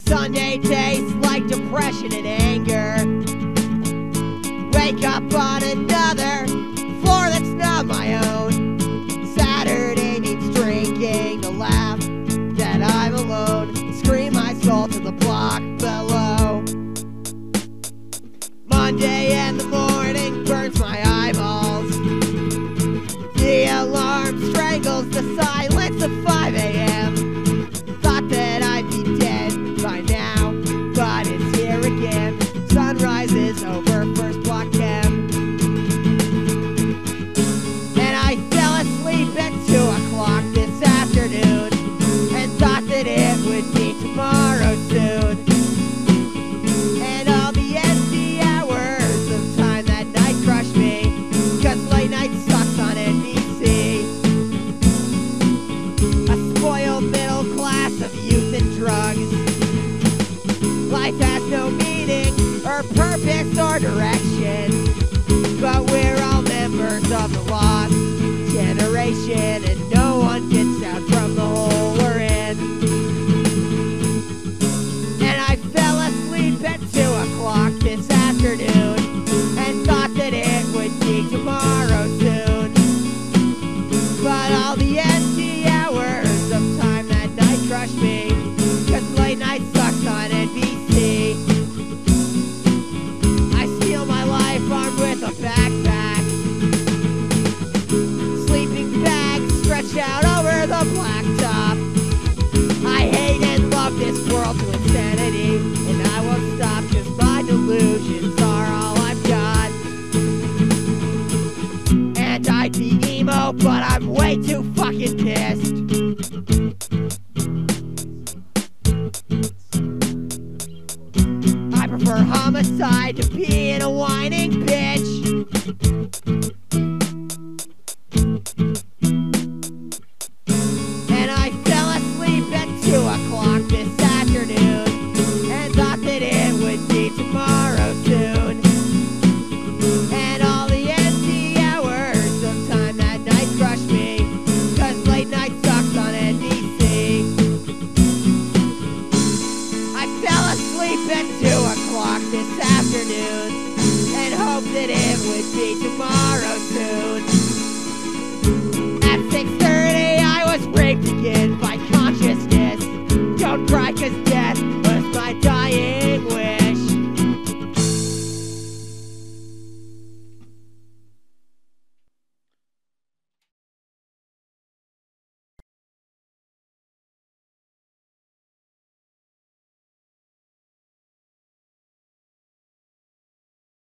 Sunday tastes like depression and anger. Wake up on another floor that's not my own. Saturday means drinking to laugh that I'm alone. Scream my soul to the block below. Monday in the morning burns my eyeballs. The alarm strangles the silence of 5 a.m. Thought that I'd be dead by now, but it's here again. Sunrise is over First Block Chem. And I fell asleep at 2 o'clock this afternoon and thought that it would be tomorrow soon. And all the empty hours of time that night crushed me, 'cause late night sucks on NBC. A spoiled middle class of youth and drugs. Life has no meaning or purpose or direction, but we're all members of the lost generation, and no one gets out from the hole we're in. And I fell asleep at 2 o'clock this afternoon and thought that it would be tomorrow soon. But all the empty hours of time that night crushed me, 'cause late night sucks on NBC. I steal my life armed with a backpack. Sleeping bag stretched out over the blacktop. I hate and love this world to insanity, and I won't stop 'cause my delusions are all I've got. And I'd be emo, but I'm way too fucking pissed. I prefer homicide to being a whining bitch. And I fell asleep at 2 o'clock this afternoon and thought that it would be tomorrow soon. And all the empty hours of time that night crushed me, 'cause late night sucks on NBC. I fell asleep at 2 o'clock this afternoon and hoped that it would be tomorrow soon. At 6:30 I was raped again by consciousness. Don't cry 'cause death